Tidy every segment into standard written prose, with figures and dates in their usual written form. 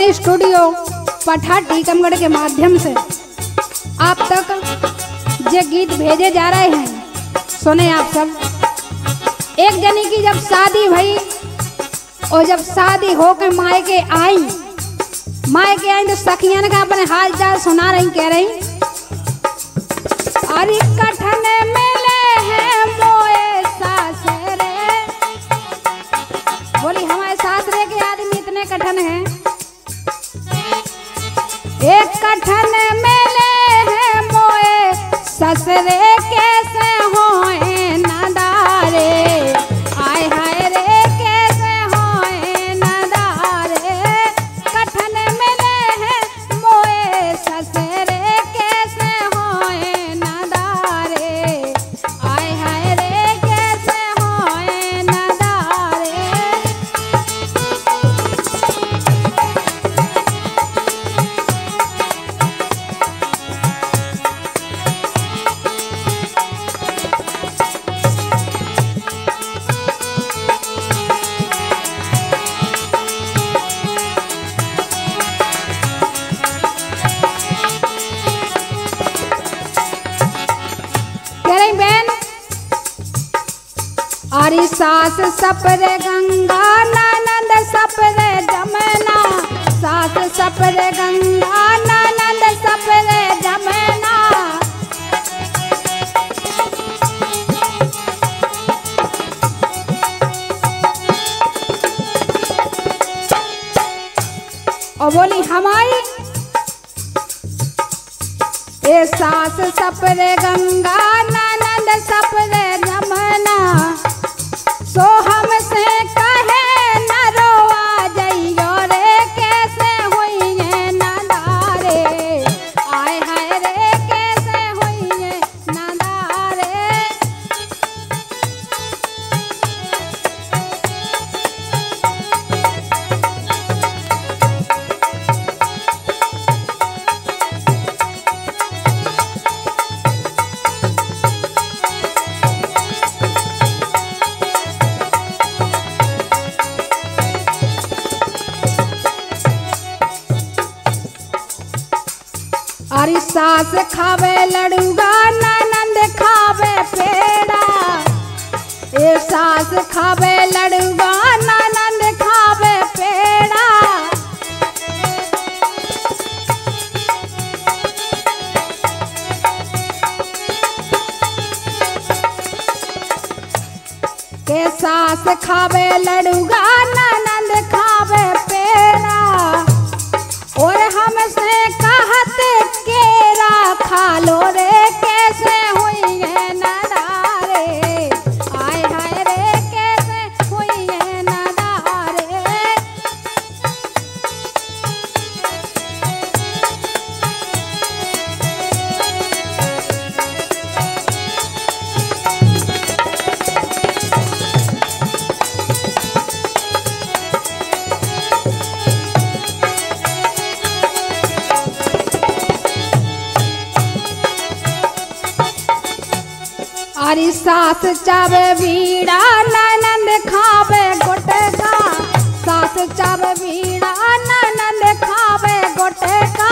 अपने स्टूडियो पठा टीकमगढ़ के माध्यम से आप तक ये गीत भेजे जा रहे हैं। सुने आप सब। एक जनी की जब शादी भई और जब शादी होकर मायके आई तो सखियन का अपने हाल चाल सुना रही, कह रही अरे कठन मिले हैं मोए सासरे। बोली हमारे सासरे के आदमी इतने कठन हैं। एक कठन मिले हैं मोए ससरे कैसे होए नदारे। आय हाय रे कैसे होए नदारे। कठन मिले हैं मोए ससरे कैसे होए नदारे। आय हाय रे कैसे होए नदारे। अरे सास सपरे गंगा ननंद सपरे जमुना। सास सपरे गंगा ननंद सपरे जमुना। और बोली हमारी ए सास सपरे गंगा ननंद सपरे जमुना। सो हमसे कहे न रोआ जइयो रे कैसे होइए नदारे। आय हाय रे कैसे होइए नदारे। अरे सास खावे लड़ुआ ननंद खावे पेड़ा। ए सास खावे लड़ुआ ननंद खावे पेड़ा। के सास खावे लड़ुआ ननंद खावे पेड़ा। और हमसे कहत केरा खा लो रे कैसे होइए नदारे। आय हाय रे कैसे होइए नदारे। अरे सास चावे बीड़ा ननंद खावे गोटका। सास चावे बीड़ा ननंद खावे गोटका।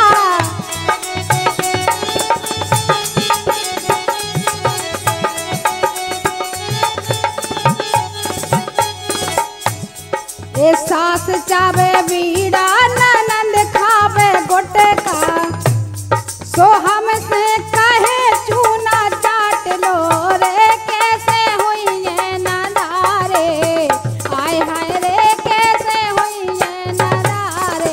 ए सास चावे बीड़ा ननंद खावे गोटका। सो हमसे कहे चूना चाट लो रे कैसे होइए नदारे। आय हाय रे कैसे होइए नदारे।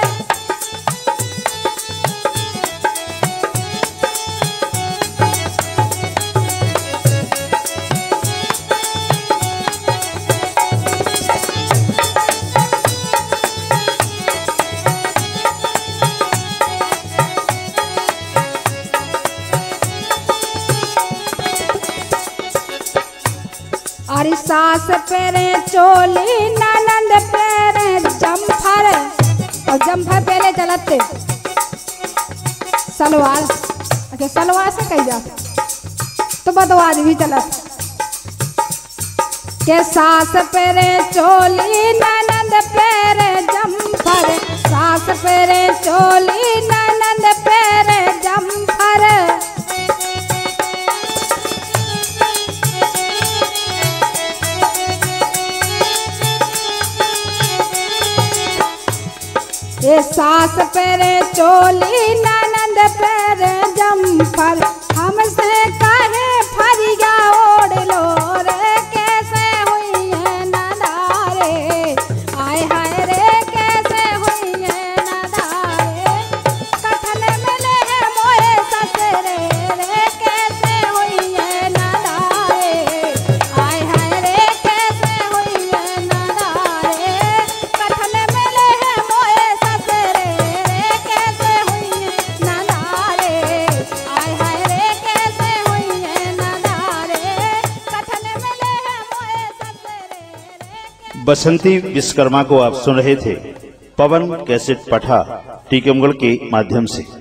अरे सास पेरे चोली ननंद पेरे जम्फर। और जम्फर पहले चलते सलवार। अच्छा सलवार से कही जाते तो बदवाज भी चलत। के सास पेरे चोली ननंद पेरे जम्फर। सास पेरे चोली ननद पेरे जम्फर। ये सास पेरे चोली ननद पेरे जम्फर। हमसे काहे फरिया ओढ़ लो रे कैसे हुई है नदारे। आय हाय रे कैसे हुई है नदारे। कठन मिले है मोए ससरे रे कैसे हुई है नदारे। आय हाय रे कैसे हुई है नदारे। कठन मिले है मोए ससरे रे कैसे हुई है नदारे। आय हाय रे कैसे हुई है नदारे। कठन मिले है मोए ससरे। बसंती विश्वकर्मा को आप सुन रहे थे पवन कैसेट पठा टीकमगढ़ के माध्यम से।